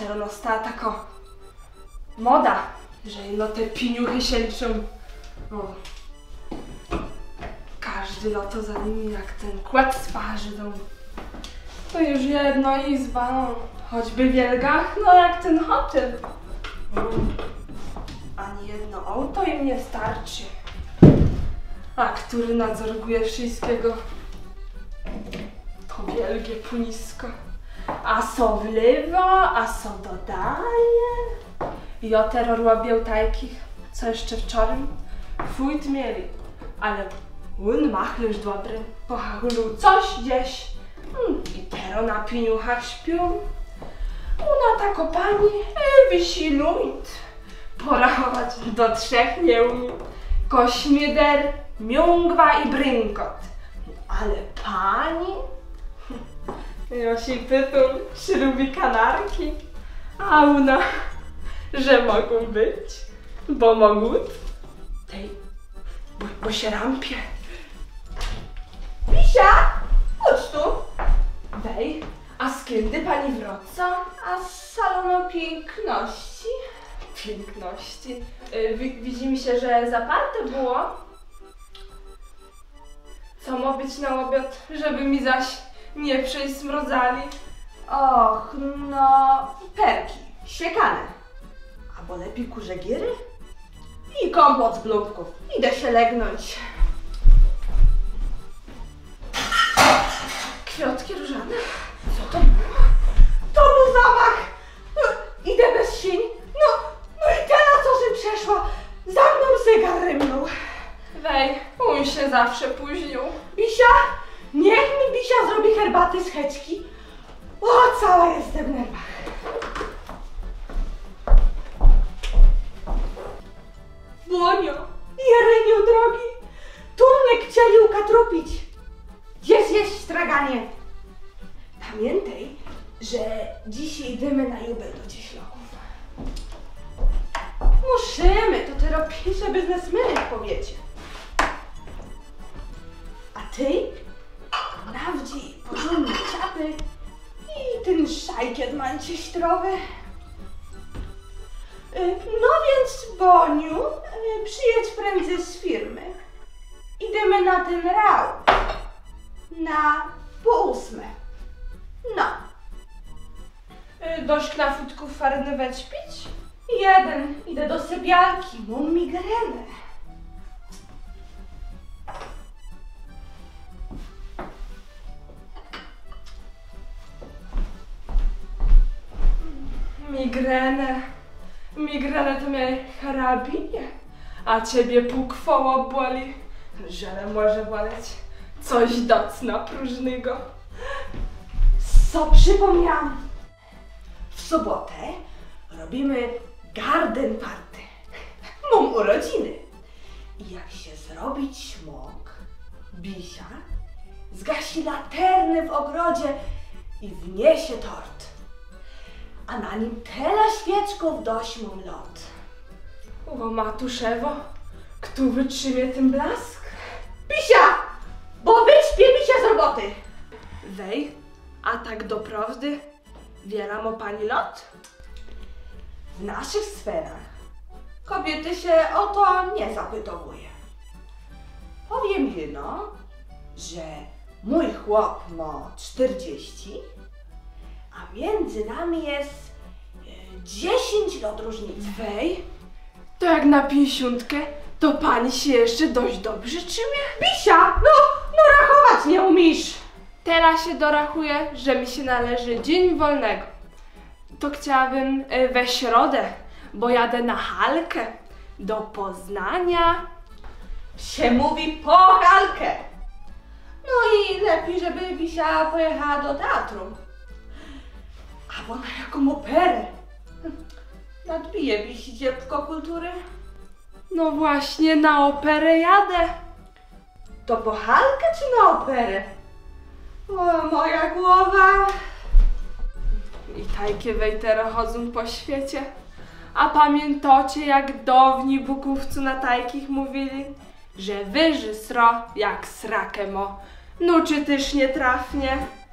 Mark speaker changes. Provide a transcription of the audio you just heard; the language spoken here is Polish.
Speaker 1: teraz nastała taka moda, że no te piniuchy się liczą. No. Każdy no to za nimi jak ten kład z twarzy. To już jedno izba, no. Choćby wielgach, no jak ten hotel. Ani jedno auto im nie starczy. A który nadzoruje wszystkiego? To wielkie punisko. A co wlewa, a co dodaje? Ja teraz robię takich, co jeszcze wczoraj wójt mieli. Ale on machlerz dobry, po hachulu coś gdzieś. I teraz na piniuchach śpią. Ona tako pani wysilunt. Porachować do 3 nie umie. Kośmieder, miągwa i brynkot. Ale pani? Ja się pytam, czy lubi kanarki? A ona, że mogą być, bo mogą. Tej, bo się rampie. Wisia, chodź tu. Wej, a z kiedy pani wraca? A z salonu piękności. Piękności. Widzi mi się, że zaparte było. Co ma być na obiad, żeby mi zaś nie przysmrodzali?
Speaker 2: Och, no perki, siekane. Albo lepiej kurze giry? I kompot z blubków. Idę się legnąć.
Speaker 1: Kwiatki różane?
Speaker 2: Co to było? To był zamach! Idę bez sień. No i teraz co się przeszła? Za mną zegar rymnął.
Speaker 1: Wej, on się zawsze późnił.
Speaker 2: Bisia, niech mi Bisia zrobi herbaty z heczki. O, cała jestem w nerwach. Błonio, Jereniu drogi, tu mnie chcieli ukatrupić. Gdzie zjeść straganie? Pamiętaj, że dzisiaj idziemy na jubel do Cieśloków. Musimy, to ty robisz, żeby biznesmeny w powiecie. A ty nawdzi porządne czapy i ten szajkiet mancieśtrowy. No więc, Boniu, przyjedź prędzej z firmy. Idziemy na ten rał. Na 7:30. No.
Speaker 1: Dość klafutków farnywać pić?
Speaker 2: Jeden. Idę do sypialki. Mam migrenę.
Speaker 1: Migrenę to miałeś hrabinie, a ciebie półkwoła boli. Żele może boleć coś docna próżnego.
Speaker 2: Co przypomniałam? W sobotę robimy garden party. Mam urodziny. I jak się zrobi śmok, Bisia zgasi laterny w ogrodzie i wniesie tort. A na nim tyle świeczków dośmą lot.
Speaker 1: O matuszewo, kto wytrzymie ten blask?
Speaker 2: Bisia! Bo wyśpię Bisia z roboty!
Speaker 1: Wej, a tak doprawdy wiela mo pani lot?
Speaker 2: W naszych sferach kobiety się o to nie zapytowuje. Powiem jeno, że mój chłop ma 40, a między nami jest 10 lat różnicy.
Speaker 1: Wej, to jak na 50, to pani się jeszcze dość dobrze trzymie?
Speaker 2: Bisia, no rachować nie umiesz.
Speaker 1: Teraz się dorachuję, że mi się należy dzień wolnego. To chciałabym we środę, bo jadę na halkę do Poznania.
Speaker 2: Się mówi po halkę. No i lepiej, żeby Bisia pojechała do teatru. Albo na jaką operę. Nadbije Bisi dziecko kultury.
Speaker 1: No właśnie, na operę jadę.
Speaker 2: To po halkę czy na operę? O, moja głowa.
Speaker 1: I takie wejtera chodzą po świecie. A pamiętacie, jak dawni bukówcy na takich mówili, że wyży sro jak srakemo. No czy też nie trafnie?